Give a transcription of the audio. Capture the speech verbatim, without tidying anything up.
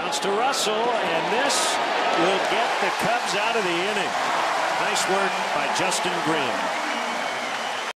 Bounce to Russell, and this will get the Cubs out of the inning. Nice work by Justin Grimm.